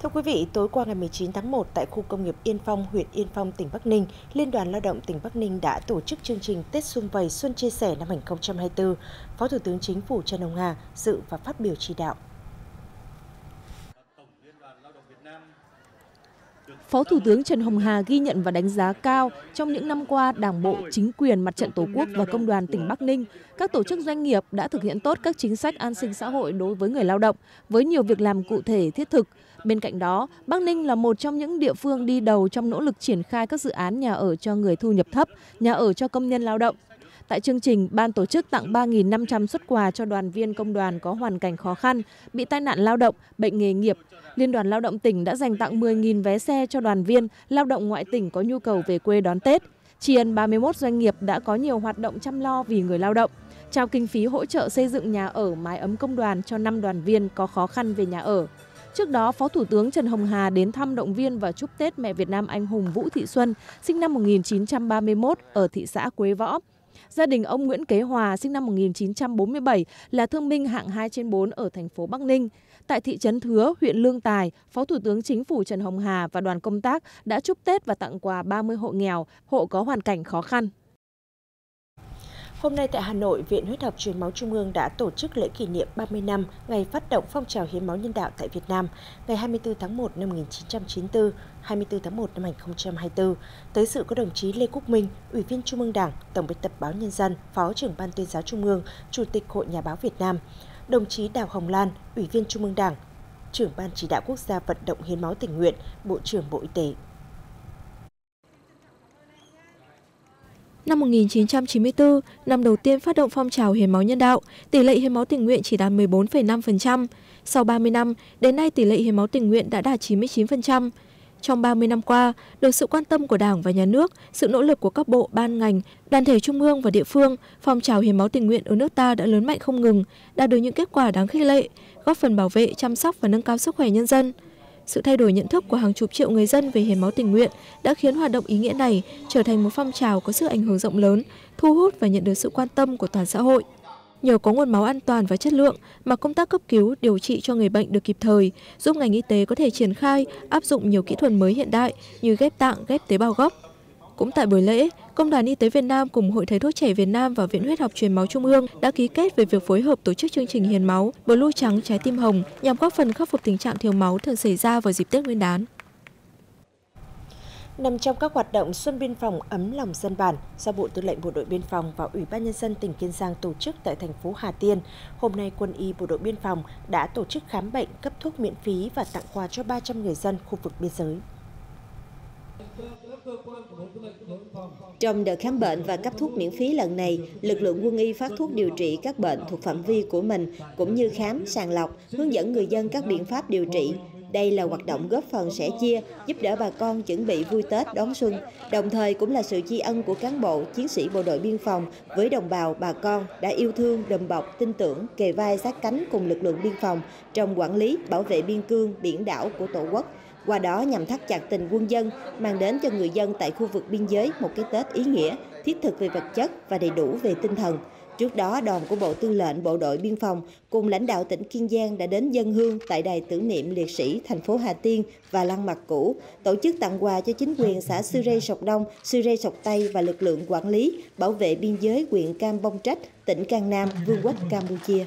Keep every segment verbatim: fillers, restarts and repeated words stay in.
Thưa quý vị, tối qua ngày mười chín tháng một tại khu công nghiệp Yên Phong, huyện Yên Phong, tỉnh Bắc Ninh, Liên đoàn Lao động tỉnh Bắc Ninh đã tổ chức chương trình Tết Sum Vầy Xuân Chia Sẻ năm hai nghìn không trăm hai mươi tư. Phó Thủ tướng Chính phủ Trần Hồng Hà dự và phát biểu chỉ đạo. Phó Thủ tướng Trần Hồng Hà ghi nhận và đánh giá cao trong những năm qua Đảng bộ, chính quyền, Mặt trận Tổ quốc và Công đoàn tỉnh Bắc Ninh, các tổ chức doanh nghiệp đã thực hiện tốt các chính sách an sinh xã hội đối với người lao động với nhiều việc làm cụ thể thiết thực. Bên cạnh đó, Bắc Ninh là một trong những địa phương đi đầu trong nỗ lực triển khai các dự án nhà ở cho người thu nhập thấp, nhà ở cho công nhân lao động. Tại chương trình, ban tổ chức tặng ba nghìn năm trăm suất quà cho đoàn viên công đoàn có hoàn cảnh khó khăn, bị tai nạn lao động, bệnh nghề nghiệp. Liên đoàn Lao động tỉnh đã dành tặng mười nghìn vé xe cho đoàn viên lao động ngoại tỉnh có nhu cầu về quê đón Tết. Tri ân ba mươi mốt doanh nghiệp đã có nhiều hoạt động chăm lo vì người lao động. Trao kinh phí hỗ trợ xây dựng nhà ở mái ấm công đoàn cho năm đoàn viên có khó khăn về nhà ở. Trước đó, Phó Thủ tướng Trần Hồng Hà đến thăm động viên và chúc Tết mẹ Việt Nam anh hùng Vũ Thị Xuân, sinh năm một nghìn chín trăm ba mươi mốt ở thị xã Quế Võ. Gia đình ông Nguyễn Kế Hòa, sinh năm một nghìn chín trăm bốn mươi bảy, là thương binh hạng hai trên bốn ở thành phố Bắc Ninh. Tại thị trấn Thứa, huyện Lương Tài, Phó Thủ tướng Chính phủ Trần Hồng Hà và đoàn công tác đã chúc Tết và tặng quà ba mươi hộ nghèo, hộ có hoàn cảnh khó khăn. Hôm nay tại Hà Nội, Viện Huyết học Truyền máu Trung ương đã tổ chức lễ kỷ niệm ba mươi năm ngày phát động phong trào hiến máu nhân đạo tại Việt Nam, ngày hai mươi tư tháng một năm một nghìn chín trăm chín mươi tư, hai mươi tư tháng một năm hai nghìn không trăm hai mươi tư. Tới dự có đồng chí Lê Quốc Minh, Ủy viên Trung ương Đảng, Tổng biên tập Báo Nhân dân, Phó trưởng Ban Tuyên giáo Trung ương, Chủ tịch Hội Nhà báo Việt Nam, đồng chí Đào Hồng Lan, Ủy viên Trung ương Đảng, Trưởng Ban Chỉ đạo Quốc gia vận động hiến máu tình nguyện, Bộ trưởng Bộ Y tế. Năm một nghìn chín trăm chín mươi tư, năm đầu tiên phát động phong trào hiến máu nhân đạo, tỷ lệ hiến máu tình nguyện chỉ đạt mười bốn phẩy năm phần trăm. Sau ba mươi năm, đến nay tỷ lệ hiến máu tình nguyện đã đạt chín mươi chín phần trăm. Trong ba mươi năm qua, được sự quan tâm của Đảng và Nhà nước, sự nỗ lực của các bộ, ban ngành, đoàn thể trung ương và địa phương, phong trào hiến máu tình nguyện ở nước ta đã lớn mạnh không ngừng, đạt được những kết quả đáng khích lệ, góp phần bảo vệ, chăm sóc và nâng cao sức khỏe nhân dân. Sự thay đổi nhận thức của hàng chục triệu người dân về hiến máu tình nguyện đã khiến hoạt động ý nghĩa này trở thành một phong trào có sức ảnh hưởng rộng lớn, thu hút và nhận được sự quan tâm của toàn xã hội. Nhờ có nguồn máu an toàn và chất lượng mà công tác cấp cứu, điều trị cho người bệnh được kịp thời, giúp ngành y tế có thể triển khai, áp dụng nhiều kỹ thuật mới hiện đại như ghép tạng, ghép tế bào gốc. Cũng tại buổi lễ, Công đoàn Y tế Việt Nam cùng Hội Thầy thuốc trẻ Việt Nam và Viện Huyết học Truyền máu Trung ương đã ký kết về việc phối hợp tổ chức chương trình hiến máu Blue trắng trái tim hồng nhằm góp phần khắc phục tình trạng thiếu máu thường xảy ra vào dịp Tết Nguyên đán. Nằm trong các hoạt động Xuân Biên phòng ấm lòng dân bản do Bộ Tư lệnh Bộ đội Biên phòng và Ủy ban Nhân dân tỉnh Kiên Giang tổ chức tại thành phố Hà Tiên, hôm nay Quân y Bộ đội Biên phòng đã tổ chức khám bệnh, cấp thuốc miễn phí và tặng quà cho ba trăm người dân khu vực biên giới. Trong đợt khám bệnh và cấp thuốc miễn phí lần này, lực lượng quân y phát thuốc điều trị các bệnh thuộc phạm vi của mình, cũng như khám, sàng lọc, hướng dẫn người dân các biện pháp điều trị. Đây là hoạt động góp phần sẻ chia, giúp đỡ bà con chuẩn bị vui Tết đón xuân, đồng thời cũng là sự tri ân của cán bộ, chiến sĩ bộ đội biên phòng với đồng bào, bà con đã yêu thương, đùm bọc, tin tưởng, kề vai sát cánh cùng lực lượng biên phòng trong quản lý, bảo vệ biên cương, biển đảo của Tổ quốc. Qua đó nhằm thắt chặt tình quân dân, mang đến cho người dân tại khu vực biên giới một cái Tết ý nghĩa, thiết thực về vật chất và đầy đủ về tinh thần. Trước đó, đoàn của Bộ Tư lệnh Bộ đội Biên phòng cùng lãnh đạo tỉnh Kiên Giang đã đến dâng hương tại đài tưởng niệm liệt sĩ thành phố Hà Tiên và Lăng Mặt Cũ, tổ chức tặng quà cho chính quyền xã Sư Rê Sọc Đông, Sư Rê Sọc Tây và lực lượng quản lý, bảo vệ biên giới huyện Cam Bông Trách, tỉnh Cang Nam, Vương quốc Campuchia.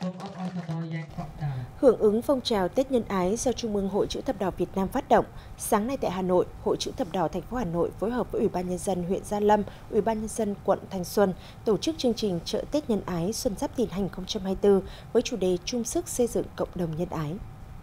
Hưởng ứng phong trào Tết Nhân Ái do Trung ương Hội Chữ Thập Đỏ Việt Nam phát động, sáng nay tại Hà Nội, Hội Chữ Thập Đỏ thành phố Hà Nội phối hợp với Ủy ban Nhân dân huyện Gia Lâm, Ủy ban Nhân dân quận Thanh Xuân tổ chức chương trình chợ Tết Nhân Ái Xuân Giáp Thìn hai nghìn không trăm hai mươi tư với chủ đề chung sức xây dựng cộng đồng nhân ái.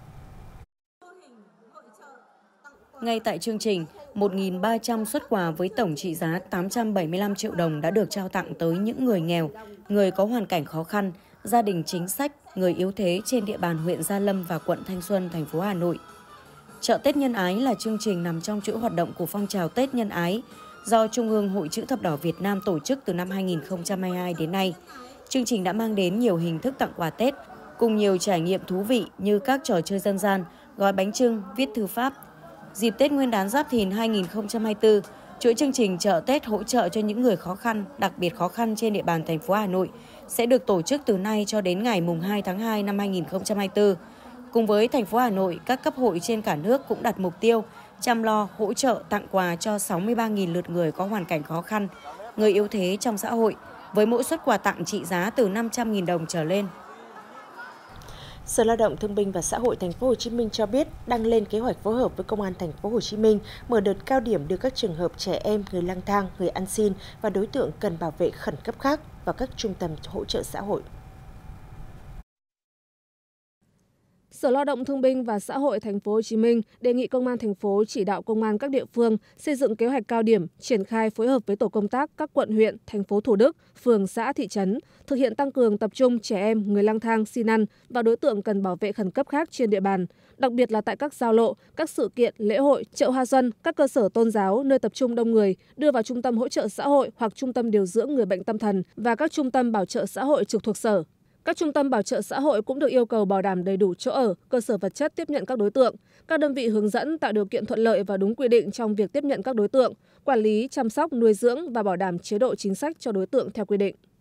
Ngay tại chương trình, một nghìn ba trăm suất quà với tổng trị giá tám trăm bảy mươi lăm triệu đồng đã được trao tặng tới những người nghèo, người có hoàn cảnh khó khăn, gia đình chính sách, người yếu thế trên địa bàn huyện Gia Lâm và quận Thanh Xuân, thành phố Hà Nội. Chợ Tết Nhân Ái là chương trình nằm trong chuỗi hoạt động của phong trào Tết Nhân Ái do Trung ương Hội Chữ Thập Đỏ Việt Nam tổ chức từ năm hai nghìn không trăm hai mươi hai đến nay. Chương trình đã mang đến nhiều hình thức tặng quà Tết, cùng nhiều trải nghiệm thú vị như các trò chơi dân gian, gói bánh chưng, viết thư pháp. Dịp Tết Nguyên đán Giáp Thìn hai nghìn không trăm hai mươi tư, chuỗi chương trình chợ Tết hỗ trợ cho những người khó khăn, đặc biệt khó khăn trên địa bàn thành phố Hà Nội sẽ được tổ chức từ nay cho đến ngày mùng hai tháng hai năm hai nghìn không trăm hai mươi tư. Cùng với thành phố Hà Nội, các cấp hội trên cả nước cũng đặt mục tiêu chăm lo, hỗ trợ, tặng quà cho sáu mươi ba nghìn lượt người có hoàn cảnh khó khăn, người yếu thế trong xã hội, với mỗi suất quà tặng trị giá từ năm trăm nghìn đồng trở lên. Sở Lao động Thương binh và Xã hội Thành phố Hồ Chí Minh cho biết đang lên kế hoạch phối hợp với Công an Thành phố Hồ Chí Minh mở đợt cao điểm đưa các trường hợp trẻ em, người lang thang, người ăn xin và đối tượng cần bảo vệ khẩn cấp khác vào các trung tâm hỗ trợ xã hội. Sở Lao động Thương binh và Xã hội Thành phố Hồ Chí Minh đề nghị Công an thành phố chỉ đạo công an các địa phương xây dựng kế hoạch cao điểm, triển khai phối hợp với tổ công tác các quận huyện, thành phố Thủ Đức, phường, xã, thị trấn, thực hiện tăng cường tập trung trẻ em, người lang thang, xin ăn và đối tượng cần bảo vệ khẩn cấp khác trên địa bàn, đặc biệt là tại các giao lộ, các sự kiện, lễ hội, chợ hoa xuân, các cơ sở tôn giáo nơi tập trung đông người, đưa vào trung tâm hỗ trợ xã hội hoặc trung tâm điều dưỡng người bệnh tâm thần và các trung tâm bảo trợ xã hội trực thuộc sở. Các trung tâm bảo trợ xã hội cũng được yêu cầu bảo đảm đầy đủ chỗ ở, cơ sở vật chất tiếp nhận các đối tượng. Các đơn vị hướng dẫn tạo điều kiện thuận lợi và đúng quy định trong việc tiếp nhận các đối tượng, quản lý, chăm sóc, nuôi dưỡng và bảo đảm chế độ chính sách cho đối tượng theo quy định.